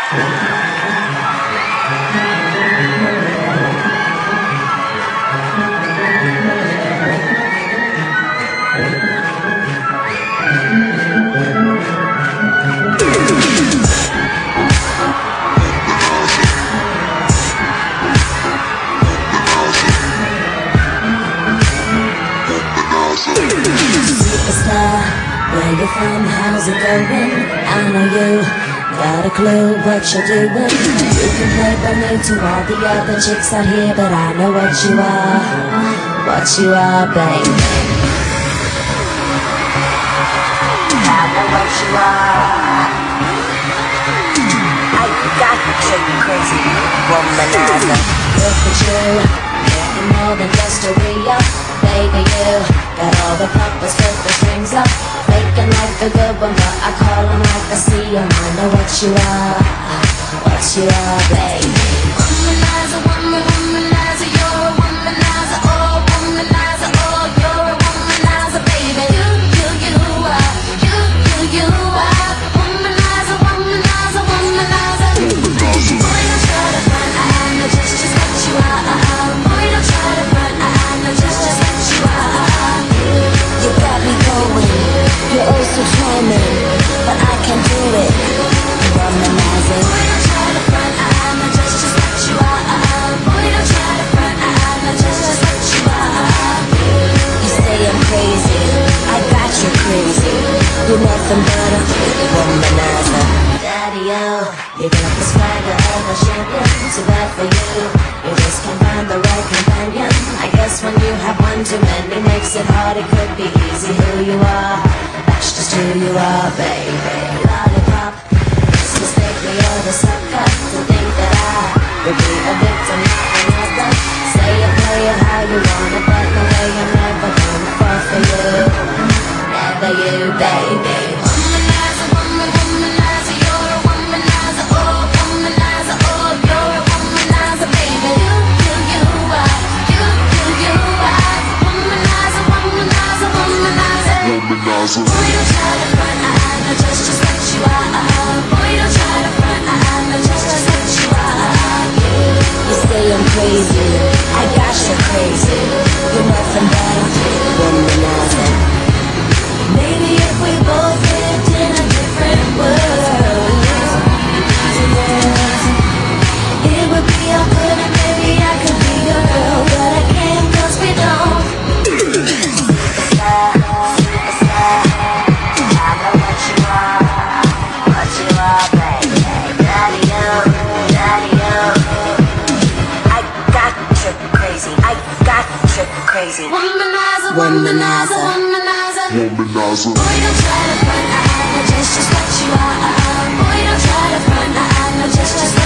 Superstar, where you from, how's it going? I know you got a clue what you're doing. You can play by me to all the other chicks out here, but I know what you are, baby. I know what you are. I got you crazy womanizer. Look at you, getting more than just a re-up. Baby, you got all the puppets with the strings up, making like a good one, but I call them like I see them. I know what you are, baby. Womanizer, womanizer, you're a womanizer, oh, womanizer, oh, you're a womanizer, baby. You are, you are, womanizer, womanizer, womanizer. Boy, don't try to front, I know just what you are. Boy, don't try to front, I know just what you are. You got me going, you're oh so charming, but I can't do it. Womanizer. Boy, don't try to front, I know just what you are. Boy, don't try to front, I know just what you are. You say I'm crazy, I got you crazy. You're nothing but a womanizer. Daddy-o, you got the swagger of a champion, so bad for you. You just can't find the right companion. I guess when you have one too many makes it hard, it could be easy who you are. That's just who you are, baby. Lollipop, it's mistakenly you're the sucker to think that I would be a victim, not another. Say it, play it how you want it, but no way I'm never gonna fall for you. Never you, baby. Womanizer, womanizer, you're a womanizer, oh, womanizer, oh, you're a womanizer, baby. You are, you are, womanizer, womanizer, womanizer. Womanizer. Boy, don't try to front, I know just what you are. Boy, don't try to front, I know just what you are. You say I'm crazy, I got you crazy. You're nothing but a womanizer. Maybe if we both lived in a different world, it would be all good and maybe I could be your girl, but I can't 'cause we don't. Superstar, I know what you are, baby. Daddy-o, I got you crazy, I got you crazy. Womanizer, womanizer, womanizer, womanizer. Boy, don't try to front, I know just what you are. Boy, don't try to front, I know just what